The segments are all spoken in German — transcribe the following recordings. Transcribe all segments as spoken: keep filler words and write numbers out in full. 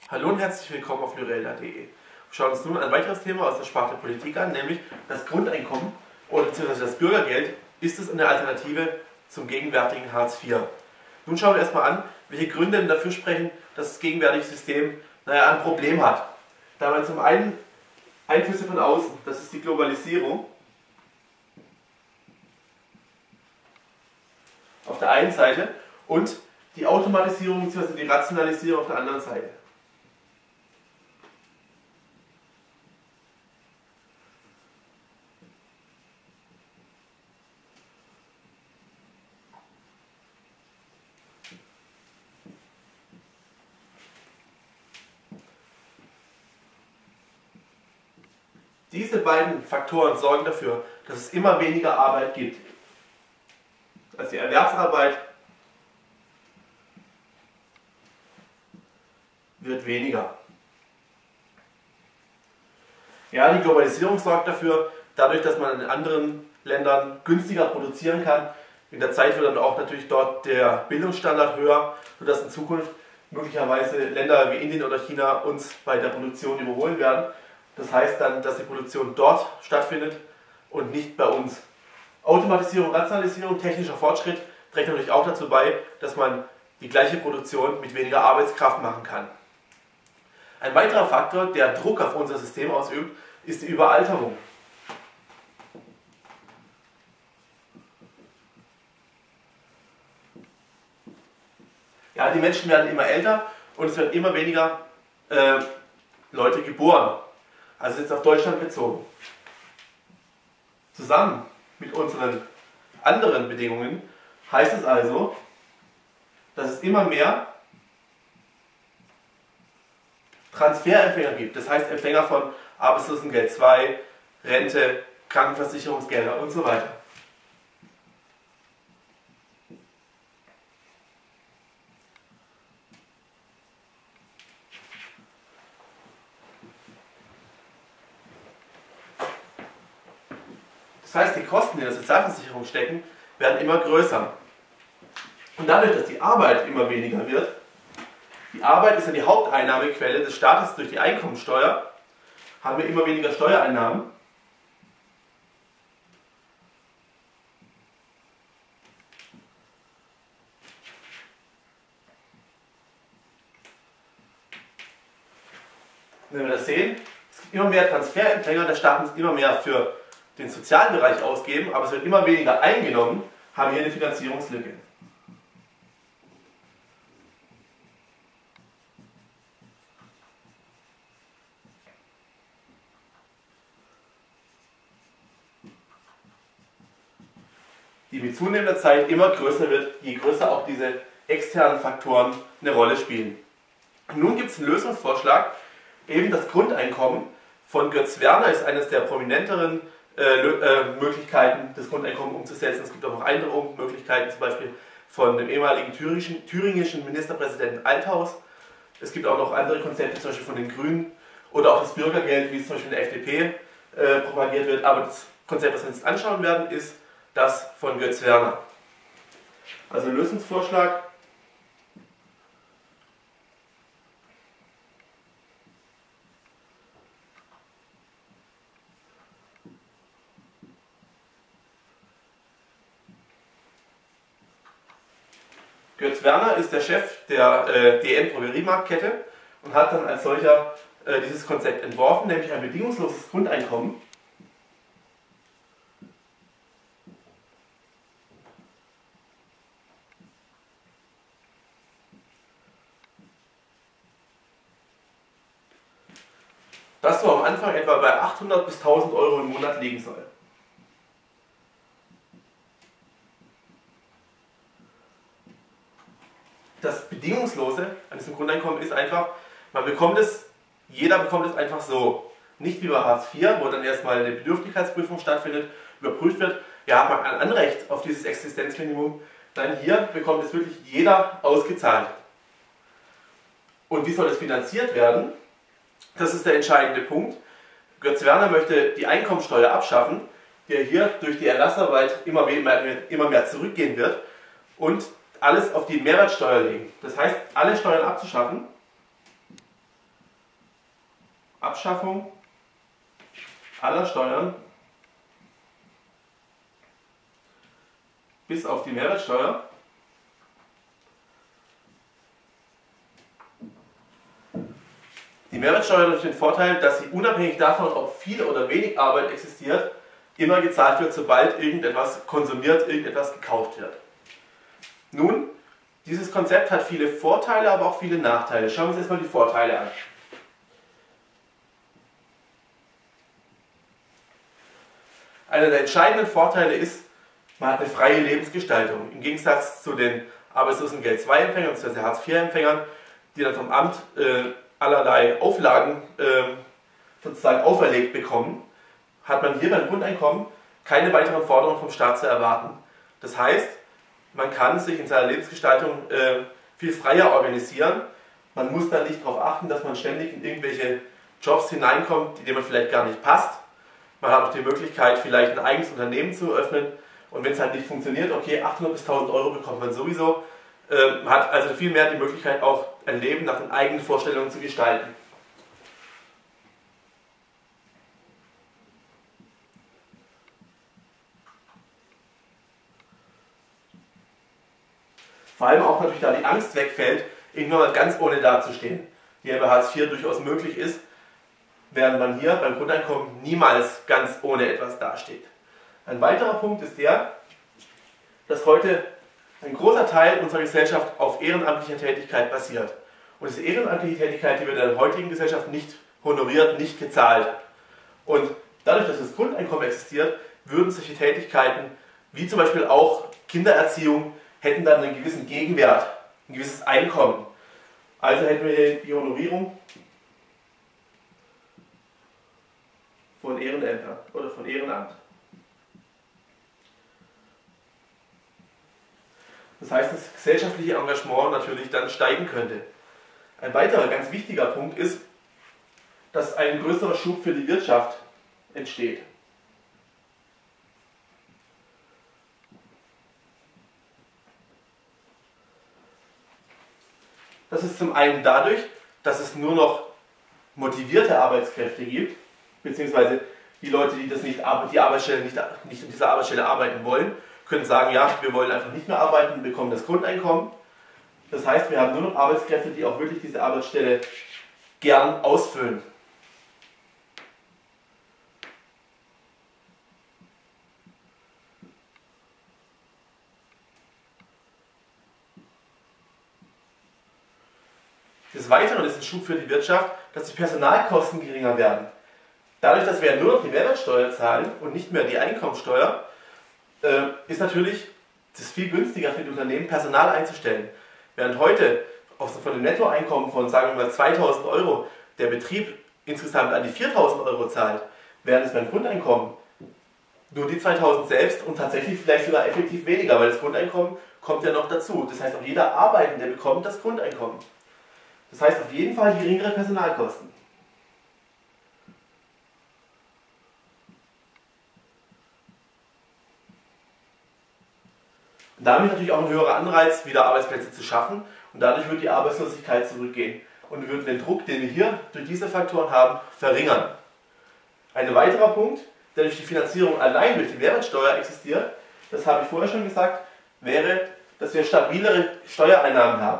Hallo und herzlich willkommen auf lyrelda punkt de. Wir schauen uns nun ein weiteres Thema aus der Sparte Politik an, nämlich das Grundeinkommen oder beziehungsweise das Bürgergeld. Ist es eine Alternative zum gegenwärtigen Hartz vier? Nun schauen wir erstmal an, welche Gründe denn dafür sprechen, dass das gegenwärtige System naja, ein Problem hat. Da haben wir zum einen Einflüsse von außen, das ist die Globalisierung auf der einen Seite und die Automatisierung bzw. die Rationalisierung auf der anderen Seite. Diese beiden Faktoren sorgen dafür, dass es immer weniger Arbeit gibt. Also die Erwerbsarbeit wird weniger. Ja, die Globalisierung sorgt dafür, dadurch, dass man in anderen Ländern günstiger produzieren kann. In der Zeit wird dann auch natürlich dort der Bildungsstandard höher, sodass in Zukunft möglicherweise Länder wie Indien oder China uns bei der Produktion überholen werden. Das heißt dann, dass die Produktion dort stattfindet und nicht bei uns. Automatisierung, Rationalisierung, technischer Fortschritt trägt natürlich auch dazu bei, dass man die gleiche Produktion mit weniger Arbeitskraft machen kann. Ein weiterer Faktor, der Druck auf unser System ausübt, ist die Überalterung. Ja, die Menschen werden immer älter und es werden immer weniger äh, Leute geboren. Also jetzt auf Deutschland bezogen. Zusammen mit unseren anderen Bedingungen heißt es also, dass es immer mehr Transferempfänger gibt. Das heißt Empfänger von Arbeitslosengeld zwei, Rente, Krankenversicherungsgelder und so weiter. Das heißt, die Kosten, die in der Sozialversicherung stecken, werden immer größer. Und dadurch, dass die Arbeit immer weniger wird, die Arbeit ist ja die Haupteinnahmequelle des Staates durch die Einkommensteuer, haben wir immer weniger Steuereinnahmen. Wenn wir das sehen, es gibt immer mehr Transferempfänger, der Staat muss immer mehr für den Sozialbereich ausgeben, aber es wird immer weniger eingenommen, haben hier eine Finanzierungslücke. Die mit zunehmender Zeit immer größer wird, je größer auch diese externen Faktoren eine Rolle spielen. Und nun gibt es einen Lösungsvorschlag, eben das Grundeinkommen von Götz Werner ist eines der prominenteren Äh, äh, Möglichkeiten, das Grundeinkommen umzusetzen. Es gibt auch noch andere Möglichkeiten, zum Beispiel von dem ehemaligen thüringischen, thüringischen Ministerpräsidenten Althaus. Es gibt auch noch andere Konzepte, zum Beispiel von den Grünen oder auch das Bürgergeld, wie es zum Beispiel in der F D P äh, propagiert wird. Aber das Konzept, das wir uns anschauen werden, ist das von Götz Werner. Also Lösungsvorschlag. Götz Werner ist der Chef der äh, D M Drogeriemarktkette und hat dann als solcher äh, dieses Konzept entworfen, nämlich ein bedingungsloses Grundeinkommen. Das so am Anfang etwa bei achthundert bis tausend Euro im Monat liegen soll. Das Bedingungslose an diesem Grundeinkommen ist einfach, man bekommt es, jeder bekommt es einfach so. Nicht wie bei Hartz vier, wo dann erstmal eine Bedürftigkeitsprüfung stattfindet, überprüft wird, ja, hat man ein Anrecht auf dieses Existenzminimum. Nein, hier bekommt es wirklich jeder ausgezahlt. Und wie soll es finanziert werden? Das ist der entscheidende Punkt. Götz Werner möchte die Einkommensteuer abschaffen, die hier durch die Erlassarbeit immer mehr, immer mehr zurückgehen wird und alles auf die Mehrwertsteuer legen. Das heißt, alle Steuern abzuschaffen Abschaffung aller Steuern bis auf die Mehrwertsteuer Die Mehrwertsteuer hat natürlich den Vorteil, dass sie unabhängig davon, ob viel oder wenig Arbeit existiert, immer gezahlt wird, sobald irgendetwas konsumiert, irgendetwas gekauft wird. Nun, dieses Konzept hat viele Vorteile, aber auch viele Nachteile. Schauen wir uns erstmal die Vorteile an. Einer der entscheidenden Vorteile ist, man hat eine freie Lebensgestaltung. Im Gegensatz zu den Arbeitslosengeld zwei Empfängern bzw. Hartz vier Empfängern, die dann vom Amt äh, allerlei Auflagen äh, sozusagen auferlegt bekommen, hat man hier beim Grundeinkommen keine weiteren Forderungen vom Staat zu erwarten. Das heißt, man kann sich in seiner Lebensgestaltung äh, viel freier organisieren. Man muss dann nicht darauf achten, dass man ständig in irgendwelche Jobs hineinkommt, denen man vielleicht gar nicht passt. Man hat auch die Möglichkeit, vielleicht ein eigenes Unternehmen zu eröffnen. Und wenn es halt nicht funktioniert, okay, achthundert bis tausend Euro bekommt man sowieso. Äh, man hat also viel mehr die Möglichkeit, auch ein Leben nach den eigenen Vorstellungen zu gestalten. Vor allem auch natürlich, da die Angst wegfällt, irgendwann mal ganz ohne dazustehen, die ja bei Hartz vier durchaus möglich ist, während man hier beim Grundeinkommen niemals ganz ohne etwas dasteht. Ein weiterer Punkt ist der, dass heute ein großer Teil unserer Gesellschaft auf ehrenamtlicher Tätigkeit basiert. Und diese ehrenamtliche Tätigkeit, die wird in der heutigen Gesellschaft nicht honoriert, nicht gezahlt. Und dadurch, dass das Grundeinkommen existiert, würden solche Tätigkeiten, wie zum Beispiel auch Kindererziehung, hätten dann einen gewissen Gegenwert, ein gewisses Einkommen. Also hätten wir hier die Honorierung von Ehrenämtern oder von Ehrenamt. Das heißt, das gesellschaftliche Engagement natürlich dann steigen könnte. Ein weiterer ganz wichtiger Punkt ist, dass ein größerer Schub für die Wirtschaft entsteht. Das ist zum einen dadurch, dass es nur noch motivierte Arbeitskräfte gibt, beziehungsweise die Leute, die, das nicht, die Arbeitsstelle nicht, nicht in dieser Arbeitsstelle arbeiten wollen, können sagen, ja, wir wollen einfach nicht mehr arbeiten, bekommen das Grundeinkommen. Das heißt, wir haben nur noch Arbeitskräfte, die auch wirklich diese Arbeitsstelle gern ausfüllen. Des Weiteren ist ein Schub für die Wirtschaft, dass die Personalkosten geringer werden. Dadurch, dass wir nur noch die Mehrwertsteuer zahlen und nicht mehr die Einkommensteuer, äh, ist natürlich es viel günstiger für die Unternehmen, Personal einzustellen. Während heute von dem Nettoeinkommen von, sagen wir mal, zweitausend Euro der Betrieb insgesamt an die viertausend Euro zahlt, während es beim Grundeinkommen nur die zweitausend selbst und tatsächlich vielleicht sogar effektiv weniger, weil das Grundeinkommen kommt ja noch dazu. Das heißt, auch jeder Arbeitende bekommt das Grundeinkommen. Das heißt auf jeden Fall geringere Personalkosten. Und damit natürlich auch ein höherer Anreiz, wieder Arbeitsplätze zu schaffen, und dadurch wird die Arbeitslosigkeit zurückgehen und wird den Druck, den wir hier durch diese Faktoren haben, verringern. Ein weiterer Punkt, der durch die Finanzierung allein durch die Mehrwertsteuer existiert, das habe ich vorher schon gesagt, wäre, dass wir stabilere Steuereinnahmen haben.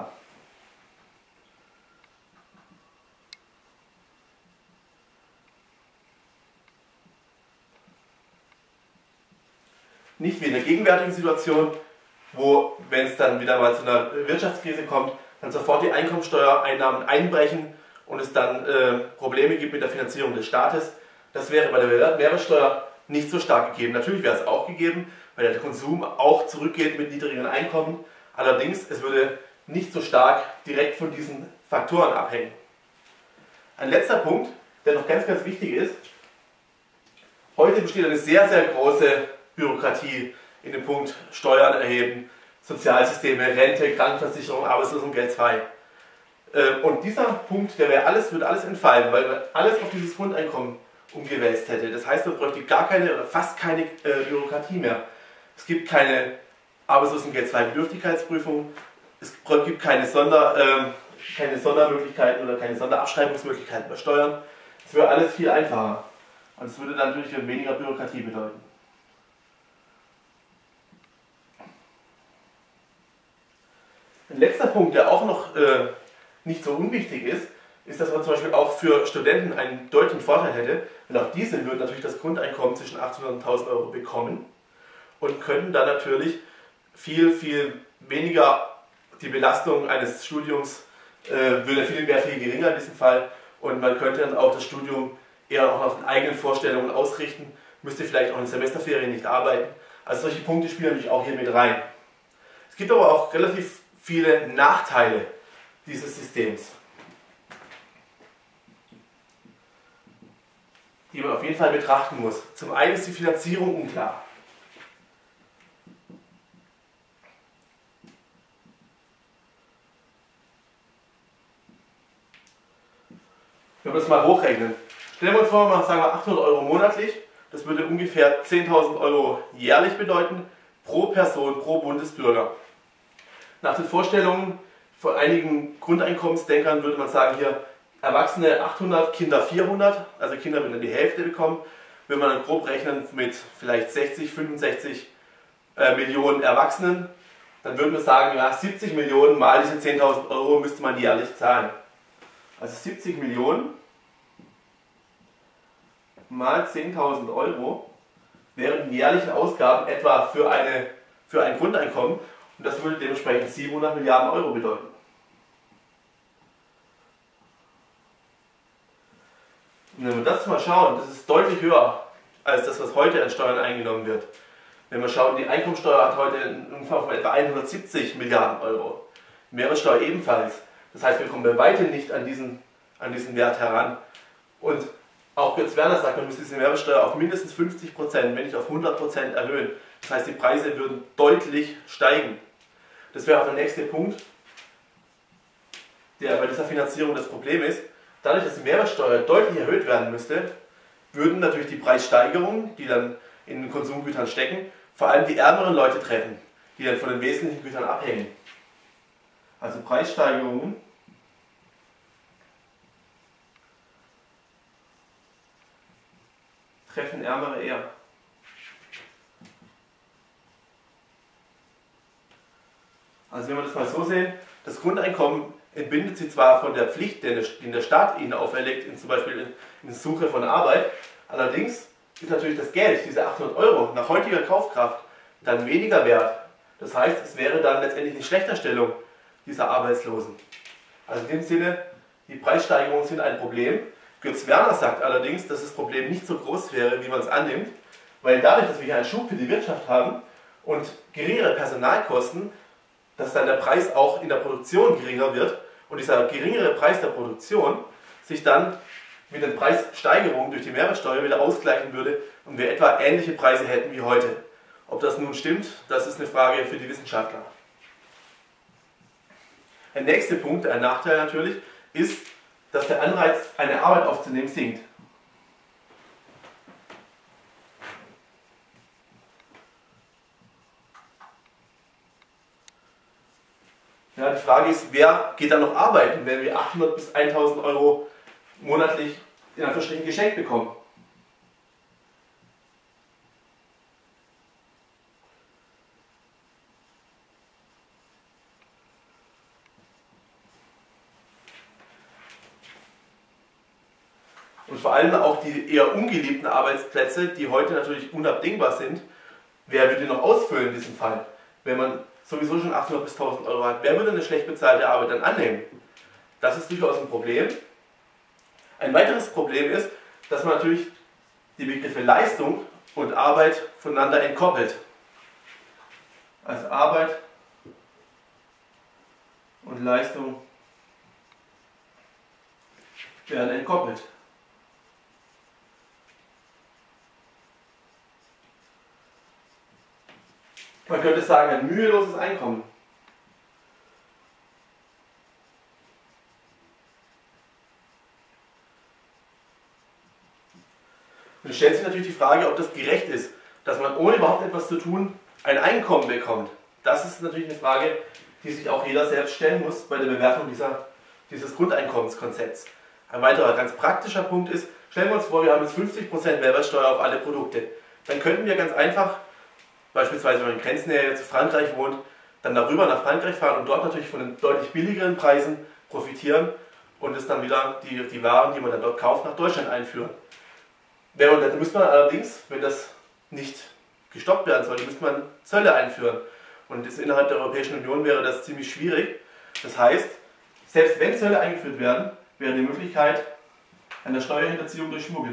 Nicht wie in der gegenwärtigen Situation, wo, wenn es dann wieder mal zu einer Wirtschaftskrise kommt, dann sofort die Einkommensteuereinnahmen einbrechen und es dann äh, Probleme gibt mit der Finanzierung des Staates. Das wäre bei der Mehrwertsteuer nicht so stark gegeben. Natürlich wäre es auch gegeben, weil der Konsum auch zurückgeht mit niedrigeren Einkommen. Allerdings, es würde nicht so stark direkt von diesen Faktoren abhängen. Ein letzter Punkt, der noch ganz, ganz wichtig ist. Heute besteht eine sehr, sehr große Bürokratie in dem Punkt Steuern erheben, Sozialsysteme, Rente, Krankenversicherung, Arbeitslosengeld zwei. Und dieser Punkt, der wäre alles, würde alles entfallen, weil man alles auf dieses Grundeinkommen umgewälzt hätte. Das heißt, man bräuchte gar keine oder fast keine äh, Bürokratie mehr. Es gibt keine Arbeitslosengeld zwei Bedürftigkeitsprüfung, es gibt keine, Sonder, äh, keine Sondermöglichkeiten oder keine Sonderabschreibungsmöglichkeiten bei Steuern. Es wäre alles viel einfacher. Und es würde dann natürlich weniger Bürokratie bedeuten. Ein letzter Punkt, der auch noch äh, nicht so unwichtig ist, ist, dass man zum Beispiel auch für Studenten einen deutlichen Vorteil hätte, denn auch diese würden natürlich das Grundeinkommen zwischen achthundert und tausend Euro bekommen und könnten dann natürlich viel, viel weniger die Belastung eines Studiums, äh, würde viel, wäre viel geringer in diesem Fall und man könnte dann auch das Studium eher auch nach den eigenen Vorstellungen ausrichten, müsste vielleicht auch in Semesterferien nicht arbeiten. Also solche Punkte spielen natürlich auch hier mit rein. Es gibt aber auch relativ viele Nachteile dieses Systems, die man auf jeden Fall betrachten muss. Zum einen ist die Finanzierung unklar. Wenn wir das mal hochrechnen, stellen wir uns vor, mal sagen wir achthundert Euro monatlich, das würde ungefähr zehntausend Euro jährlich bedeuten, pro Person, pro Bundesbürger. Nach den Vorstellungen von einigen Grundeinkommensdenkern würde man sagen, hier Erwachsene achthundert, Kinder vierhundert, also Kinder würden dann die Hälfte bekommen. Wenn man dann grob rechnen mit vielleicht sechzig, fünfundsechzig äh, Millionen Erwachsenen, dann würden wir sagen, ja, siebzig Millionen mal diese zehntausend Euro müsste man jährlich zahlen. Also siebzig Millionen mal zehntausend Euro wären die jährlichen Ausgaben etwa für, eine, für ein Grundeinkommen und das würde dementsprechend siebenhundert Milliarden Euro bedeuten. Und wenn wir das mal schauen, das ist deutlich höher als das, was heute an Steuern eingenommen wird. Wenn wir schauen, die Einkommensteuer hat heute einen Umfang von etwa hundertsiebzig Milliarden Euro. Mehrwertsteuer ebenfalls. Das heißt, wir kommen bei weitem nicht an diesen, an diesen Wert heran. Und auch Götz Werner sagt, man müsste diese Mehrwertsteuer auf mindestens fünfzig Prozent, wenn nicht auf hundert Prozent erhöhen. Das heißt, die Preise würden deutlich steigen. Das wäre auch der nächste Punkt, der bei dieser Finanzierung das Problem ist. Dadurch, dass die Mehrwertsteuer deutlich erhöht werden müsste, würden natürlich die Preissteigerungen, die dann in den Konsumgütern stecken, vor allem die ärmeren Leute treffen, die dann von den wesentlichen Gütern abhängen. Also Preissteigerungen treffen Ärmere eher. Also wenn wir das mal so sehen, das Grundeinkommen entbindet sie zwar von der Pflicht, die der Staat ihnen auferlegt, in zum Beispiel in, in Suche von Arbeit, allerdings ist natürlich das Geld, diese achthundert Euro, nach heutiger Kaufkraft dann weniger wert. Das heißt, es wäre dann letztendlich eine Schlechterstellung dieser Arbeitslosen. Also in dem Sinne, die Preissteigerungen sind ein Problem. Götz Werner sagt allerdings, dass das Problem nicht so groß wäre, wie man es annimmt, weil dadurch, dass wir hier einen Schub für die Wirtschaft haben und geringere Personalkosten, dass dann der Preis auch in der Produktion geringer wird und dieser geringere Preis der Produktion sich dann mit den Preissteigerungen durch die Mehrwertsteuer wieder ausgleichen würde und wir etwa ähnliche Preise hätten wie heute. Ob das nun stimmt, das ist eine Frage für die Wissenschaftler. Der nächste Punkt, ein Nachteil natürlich, ist, dass der Anreiz, eine Arbeit aufzunehmen, sinkt. Ja, die Frage ist, wer geht dann noch arbeiten, wenn wir achthundert bis tausend Euro monatlich in Anführungsstrichen geschenkt bekommen? Und vor allem auch die eher ungeliebten Arbeitsplätze, die heute natürlich unabdingbar sind, wer würde noch ausfüllen in diesem Fall? Wenn man sowieso schon achthundert bis tausend Euro hat, wer würde eine schlecht bezahlte Arbeit dann annehmen? Das ist durchaus ein Problem. Ein weiteres Problem ist, dass man natürlich die Begriffe Leistung und Arbeit voneinander entkoppelt. Also Arbeit und Leistung werden entkoppelt. Man könnte sagen, ein müheloses Einkommen. Und es stellt sich natürlich die Frage, ob das gerecht ist, dass man ohne überhaupt etwas zu tun ein Einkommen bekommt. Das ist natürlich eine Frage, die sich auch jeder selbst stellen muss bei der Bewertung dieser, dieses Grundeinkommenskonzepts. Ein weiterer ganz praktischer Punkt ist, stellen wir uns vor, wir haben jetzt fünfzig Prozent Mehrwertsteuer auf alle Produkte. Dann könnten wir ganz einfach, beispielsweise wenn man in Grenznähe zu Frankreich wohnt, dann darüber nach Frankreich fahren und dort natürlich von den deutlich billigeren Preisen profitieren und es dann wieder die, die Waren, die man dann dort kauft, nach Deutschland einführen. Wenn man, dann müsste man allerdings, wenn das nicht gestoppt werden soll, müsste man Zölle einführen. Und das innerhalb der Europäischen Union wäre das ziemlich schwierig. Das heißt, selbst wenn Zölle eingeführt werden, wäre die Möglichkeit einer Steuerhinterziehung durch Schmuggel.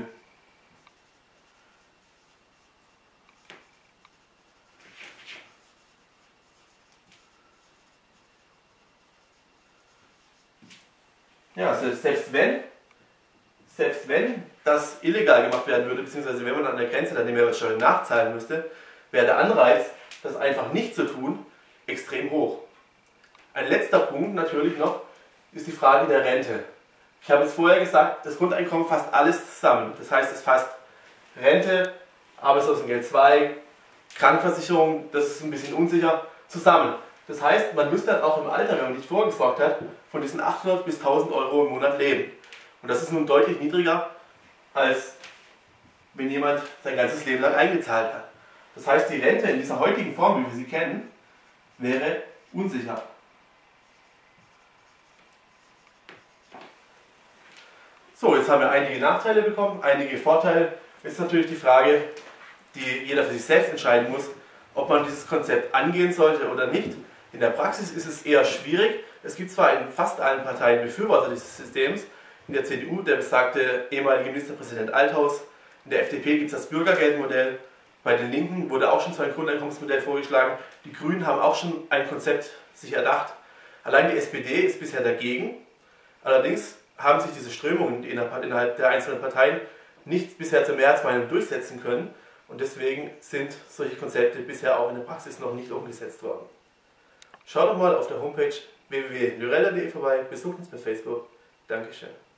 Ja, also selbst wenn, selbst wenn das illegal gemacht werden würde, beziehungsweise wenn man an der Grenze dann die Mehrwertsteuer nachzahlen müsste, wäre der Anreiz, das einfach nicht zu tun, extrem hoch. Ein letzter Punkt natürlich noch ist die Frage der Rente. Ich habe jetzt vorher gesagt, das Grundeinkommen fasst alles zusammen. Das heißt, es fasst Rente, Arbeitslosengeld zwei, Krankenversicherung, das ist ein bisschen unsicher, zusammen. Das heißt, man müsste dann auch im Alter, wenn man nicht vorgesorgt hat, von diesen achthundert bis tausend Euro im Monat leben. Und das ist nun deutlich niedriger, als wenn jemand sein ganzes Leben lang eingezahlt hat. Das heißt, die Rente in dieser heutigen Form, wie wir sie kennen, wäre unsicher. So, jetzt haben wir einige Nachteile bekommen, einige Vorteile. Jetzt ist natürlich die Frage, die jeder für sich selbst entscheiden muss, ob man dieses Konzept angehen sollte oder nicht. In der Praxis ist es eher schwierig. Es gibt zwar in fast allen Parteien Befürworter dieses Systems. In der C D U der besagte ehemalige Ministerpräsident Althaus. In der F D P gibt es das Bürgergeldmodell. Bei den Linken wurde auch schon so ein Grundeinkommensmodell vorgeschlagen. Die Grünen haben auch schon ein Konzept sich erdacht. Allein die S P D ist bisher dagegen. Allerdings haben sich diese Strömungen innerhalb der einzelnen Parteien nicht bisher zur Mehrheitsmeinung durchsetzen können. Und deswegen sind solche Konzepte bisher auch in der Praxis noch nicht umgesetzt worden. Schaut doch mal auf der Homepage w w w punkt lyrella punkt de vorbei, besucht uns bei Facebook. Dankeschön.